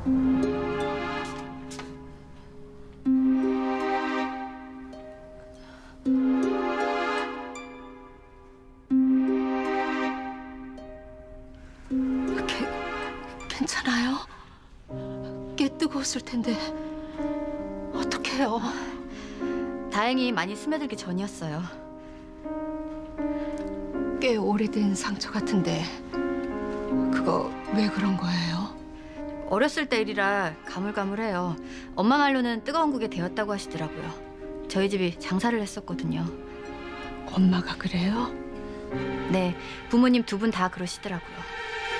괜찮아요? 꽤 뜨거웠을 텐데 어떡해요? 다행히 많이 스며들기 전이었어요. 꽤 오래된 상처 같은데 그거 왜 그런 거예요? 어렸을 때 일이라 가물가물해요. 엄마 말로는 뜨거운 국에 데웠다고 하시더라고요. 저희 집이 장사를 했었거든요. 엄마가 그래요? 네, 부모님 두 분 다 그러시더라고요.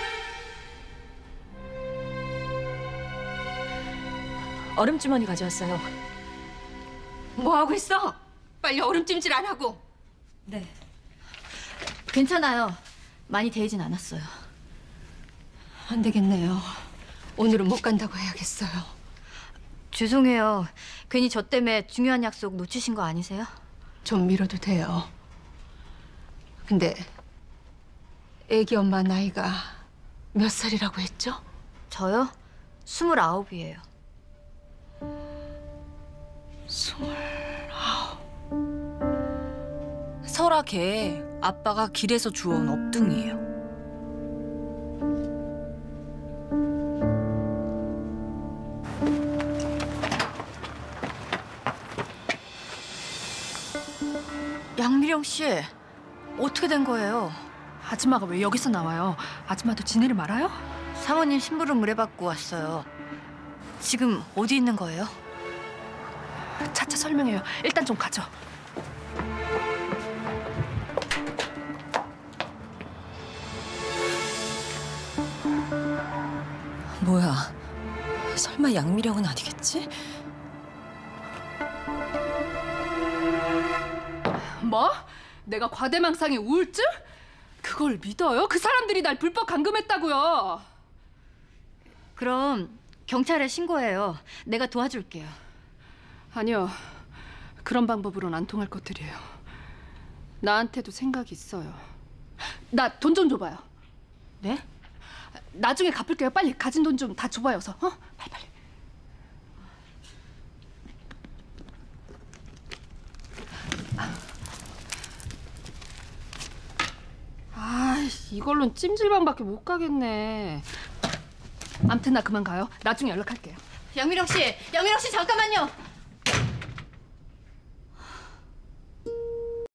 얼음주머니 가져왔어요. 뭐 하고 있어? 빨리 얼음찜질 안 하고. 네. 괜찮아요. 많이 데이진 않았어요. 안 되겠네요. 오늘은 못 간다고 해야겠어요. 죄송해요. 괜히 저 때문에 중요한 약속 놓치신 거 아니세요? 좀 미뤄도 돼요. 근데 애기 엄마 나이가 몇 살이라고 했죠? 저요? 29이에요. 29. 설아 걔 아빠가 길에서 주워온 업둥이에요. 양미령 씨, 어떻게 된 거예요? 아줌마가 왜 여기서 나와요? 아줌마도 지네를 말아요? 사모님 심부름 의뢰받고 왔어요. 지금 어디 있는 거예요? 차차 설명해요. 일단 좀 가죠. 뭐야? 설마 양미령은 아니겠지? 뭐? 내가 과대망상의 우울증? 그걸 믿어요? 그 사람들이 날 불법 감금했다고요. 그럼 경찰에 신고해요. 내가 도와줄게요. 아니요. 그런 방법으로는 안 통할 것들이에요. 나한테도 생각이 있어요. 나 돈 좀 줘봐요. 네? 나중에 갚을게요. 빨리 가진 돈 좀 다 줘봐요. 어서. 빨리. 이걸로는 찜질방밖에 못 가겠네. 암튼 나 그만 가요. 나중에 연락할게요. 양미령 씨 잠깐만요.